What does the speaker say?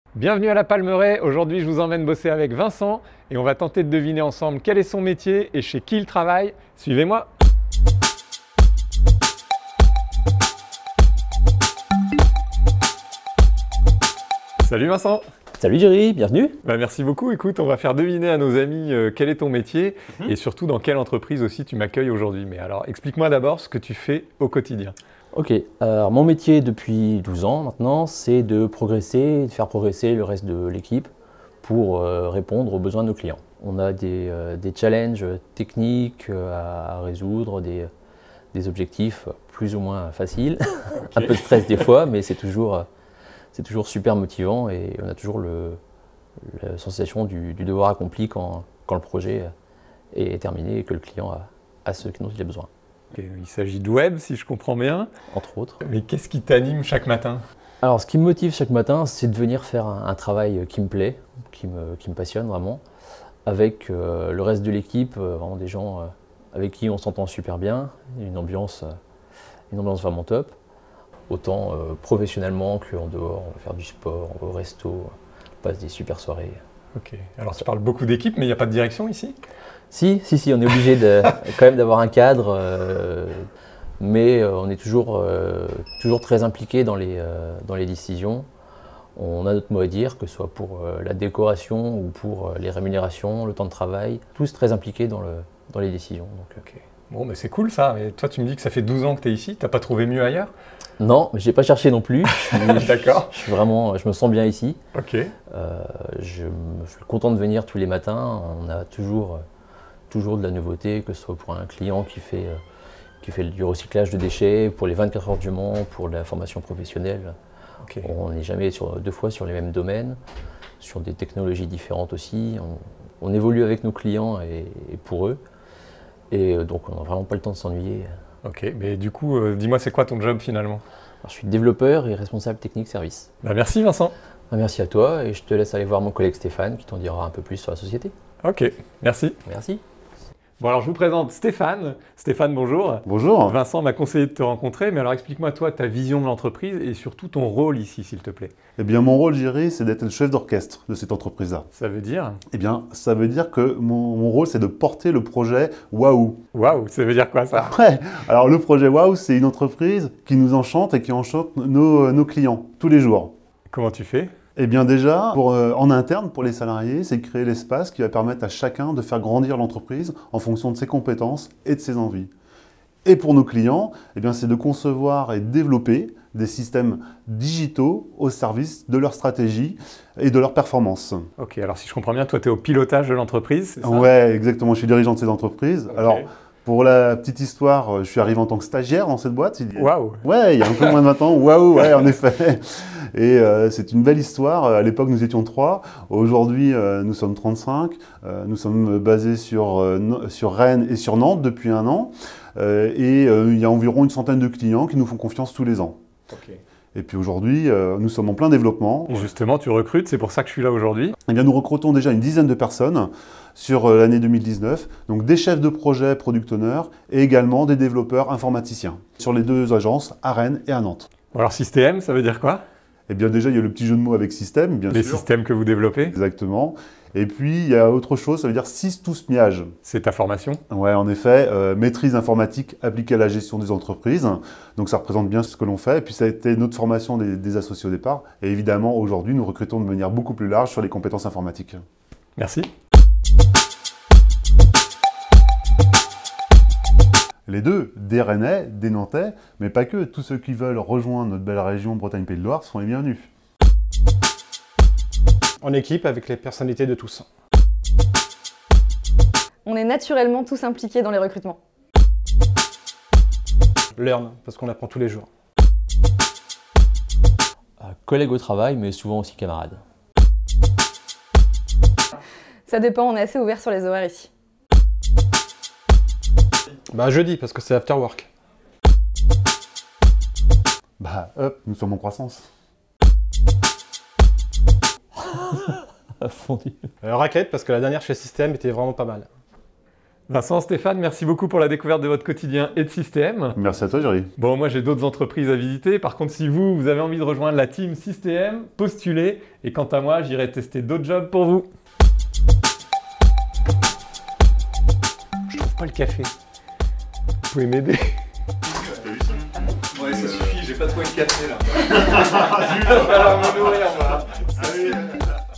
Bienvenue à la Palmeraie, aujourd'hui je vous emmène bosser avec Vincent et on va tenter de deviner ensemble quel est son métier et chez qui il travaille. Suivez-moi. Salut Vincent. Salut Jerry, bienvenue. Merci beaucoup, écoute, on va faire deviner à nos amis quel est ton métier et surtout dans quelle entreprise aussi tu m'accueilles aujourd'hui. Mais alors explique-moi d'abord ce que tu fais au quotidien. Ok, alors mon métier depuis 12 ans maintenant, c'est de progresser, de faire progresser le reste de l'équipe pour répondre aux besoins de nos clients. On a des challenges techniques à résoudre, des objectifs plus ou moins faciles, un peu de stress des fois, mais c'est toujours super motivant et on a toujours la sensation du devoir accompli quand le projet est terminé et que le client a ce dont il a besoin. Okay, il s'agit de web si je comprends bien. Entre autres. Mais qu'est-ce qui t'anime chaque matin? Alors ce qui me motive chaque matin, c'est de venir faire un travail qui me plaît, qui me passionne vraiment, avec le reste de l'équipe, vraiment des gens avec qui on s'entend super bien, une ambiance vraiment top. Autant professionnellement qu'en dehors, on va faire du sport, on va au resto, on passe des super soirées. Ok, alors tu parles beaucoup d'équipe, mais il n'y a pas de direction ici? Si, on est obligé quand même d'avoir un cadre, mais on est toujours très impliqué dans les décisions. On a notre mot à dire, que ce soit pour la décoration ou pour les rémunérations, le temps de travail, tous très impliqués dans les décisions. Donc, okay. Bon, mais c'est cool ça. Mais toi, tu me dis que ça fait 12 ans que tu es ici. Tu n'as pas trouvé mieux ailleurs? Non, je n'ai pas cherché non plus. D'accord. Je me sens bien ici. Ok. Je suis content de venir tous les matins. On a toujours de la nouveauté, que ce soit pour un client qui fait du recyclage de déchets, pour les 24 heures du Mans, pour la formation professionnelle. Okay. On n'est jamais deux fois sur les mêmes domaines, sur des technologies différentes aussi. On évolue avec nos clients et pour eux. Et donc on n'a vraiment pas le temps de s'ennuyer. Ok, mais du coup, dis-moi, c'est quoi ton job finalement? Alors, je suis développeur et responsable technique service. Merci Vincent. Merci à toi et je te laisse aller voir mon collègue Stéphane qui t'en dira un peu plus sur la société. Ok, merci. Merci. Bon alors je vous présente Stéphane. Stéphane, bonjour. Bonjour. Vincent m'a conseillé de te rencontrer, mais alors explique-moi toi ta vision de l'entreprise et surtout ton rôle ici, s'il te plaît. Eh bien mon rôle, Jerry, c'est d'être le chef d'orchestre de cette entreprise-là. Ça veut dire? Eh bien ça veut dire que mon rôle, c'est de porter le projet Waouh. Waouh, ça veut dire quoi ça? Ouais. Alors le projet Waouh, c'est une entreprise qui nous enchante et qui enchante nos clients tous les jours. Comment tu fais? Eh bien déjà, en interne, pour les salariés, c'est créer l'espace qui va permettre à chacun de faire grandir l'entreprise en fonction de ses compétences et de ses envies. Et pour nos clients, eh bien, c'est de concevoir et développer des systèmes digitaux au service de leur stratégie et de leur performance. Ok, alors si je comprends bien, toi tu es au pilotage de l'entreprise, c'est ça? Ouais, exactement, je suis dirigeant de ces entreprises. Okay. Alors, pour la petite histoire, je suis arrivé en tant que stagiaire dans cette boîte. Waouh! Ouais, il y a un peu moins de 20 ans. Waouh, ouais, en effet. Et c'est une belle histoire. À l'époque, nous étions 3. Aujourd'hui, nous sommes 35. Nous sommes basés sur Rennes et sur Nantes depuis 1 an. Et il y a environ une centaine de clients qui nous font confiance tous les ans. Okay. Et puis aujourd'hui, nous sommes en plein développement. Et justement, tu recrutes, c'est pour ça que je suis là aujourd'hui. Eh bien, nous recrutons déjà une dizaine de personnes sur l'année 2019, donc des chefs de projet product owner et également des développeurs informaticiens sur les 2 agences à Rennes et à Nantes. Alors système, ça veut dire quoi? Eh bien déjà, il y a le petit jeu de mots avec système, bien sûr. Les systèmes que vous développez? Exactement. Et puis, il y a autre chose, ça veut dire SysTousMiage. C'est ta formation? Ouais, en effet, maîtrise informatique appliquée à la gestion des entreprises. Donc ça représente bien ce que l'on fait. Et puis ça a été notre formation des associés au départ. Et évidemment, aujourd'hui, nous recrutons de manière beaucoup plus large sur les compétences informatiques. Merci. Les deux, des Rennais, des Nantais, mais pas que. Tous ceux qui veulent rejoindre notre belle région Bretagne-Pays de Loire sont les bienvenus. En équipe avec les personnalités de tous. On est naturellement tous impliqués dans les recrutements. Learn, parce qu'on apprend tous les jours. Collègues au travail, mais souvent aussi camarades. Ça dépend, on est assez ouvert sur les horaires ici. Jeudi, parce que c'est after work. Hop, nous sommes en croissance. Fondu. Raquette, parce que la dernière chez Système était vraiment pas mal. Vincent, Stéphane, merci beaucoup pour la découverte de votre quotidien et de Système. Merci à toi, Jerry. Bon, moi j'ai d'autres entreprises à visiter. Par contre, si vous avez envie de rejoindre la team Système, postulez. Et quant à moi, j'irai tester d'autres jobs pour vous. Je trouve pas le café. Vous pouvez m'aider? Ouais, ça suffit, j'ai pas trouvé le café là. Il va falloir me nourrir, voilà.